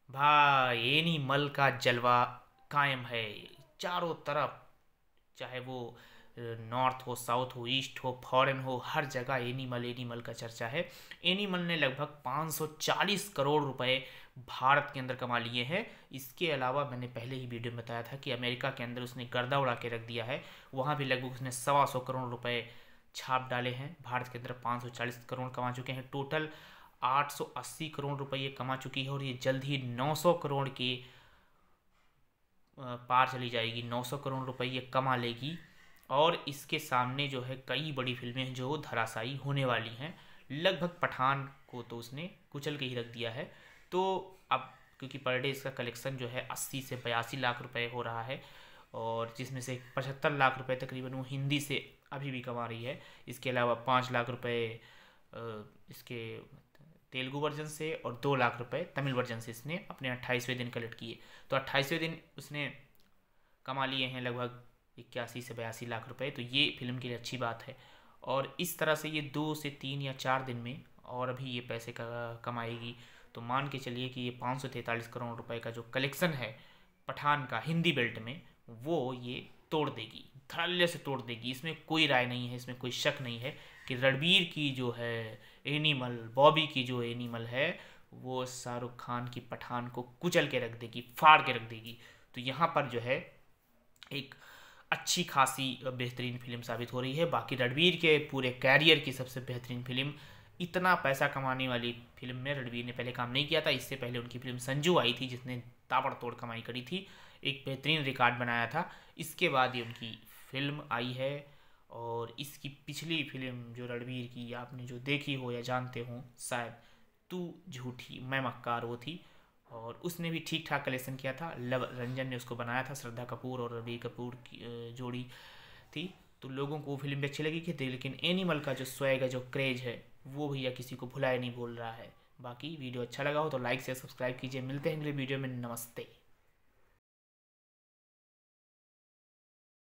भाई एनिमल का जलवा कायम है चारों तरफ। चाहे वो नॉर्थ हो, साउथ हो, ईस्ट हो, फॉरेन हो, हर जगह एनिमल एनिमल का चर्चा है। एनिमल ने लगभग 540 करोड़ रुपए भारत के अंदर कमा लिए हैं। इसके अलावा मैंने पहले ही वीडियो में बताया था कि अमेरिका के अंदर उसने गर्दा उड़ा के रख दिया है। वहाँ भी लगभग उसने 125 करोड़ रुपए छाप डाले हैं। भारत के अंदर 540 करोड़ कमा चुके हैं। टोटल 880 करोड़ रुपए ये कमा चुकी है और ये जल्द ही 900 करोड़ के पार चली जाएगी। 900 करोड़ रुपए ये कमा लेगी और इसके सामने जो है कई बड़ी फिल्में हैं जो धराशायी होने वाली हैं। लगभग पठान को तो उसने कुचल के ही रख दिया है। तो अब क्योंकि पर डे इसका कलेक्शन जो है 80 से 82 लाख रुपए हो रहा है और जिसमें से 75 लाख रुपए तकरीबन वो हिंदी से अभी भी कमा रही है। इसके अलावा 5 लाख रुपए इसके तेलुगु वर्जन से और 2 लाख रुपए तमिल वर्जन से इसने अपने 28वें दिन कलेक्ट किए। तो 28वें दिन उसने कमा लिए हैं लगभग 81 से 82 लाख रुपए। तो ये फिल्म के लिए अच्छी बात है और इस तरह से ये 2 से 3 या 4 दिन में और अभी ये पैसे का कमाएगी। तो मान के चलिए कि ये 543 करोड़ रुपए का जो कलेक्शन है पठान का हिंदी बेल्ट में, वो ये तोड़ देगी, धड़ल्ले से तोड़ देगी। इसमें कोई राय नहीं है, इसमें कोई शक नहीं है कि रणबीर की जो है एनिमल, बॉबी की जो एनिमल है, वो शाहरुख खान की पठान को कुचल के रख देगी, फाड़ के रख देगी। तो यहाँ पर जो है एक अच्छी खासी बेहतरीन फिल्म साबित हो रही है। बाकी रणबीर के पूरे कैरियर की सबसे बेहतरीन फिल्म, इतना पैसा कमाने वाली फिल्म में रणबीर ने पहले काम नहीं किया था। इससे पहले उनकी फिल्म संजू आई थी जिसने ताबड़तोड़ कमाई करी थी, एक बेहतरीन रिकॉर्ड बनाया था। इसके बाद ये उनकी फिल्म आई है और इसकी पिछली फिल्म जो रणबीर की आपने जो देखी हो या जानते हो शायद, तू झूठी मैं मक्कार, वो थी और उसने भी ठीक ठाक कलेक्शन किया था। लव रंजन ने उसको बनाया था, श्रद्धा कपूर और रणबीर कपूर की जोड़ी थी। तो लोगों को वो फिल्म भी अच्छी लगी थी, लेकिन एनिमल का जो स्वैग है, जो क्रेज है, वो भैया किसी को भुलाए नहीं बोल रहा है। बाकी वीडियो अच्छा लगा हो तो लाइक से सब्सक्राइब कीजिए। मिलते हैं अगले वीडियो में। नमस्ते।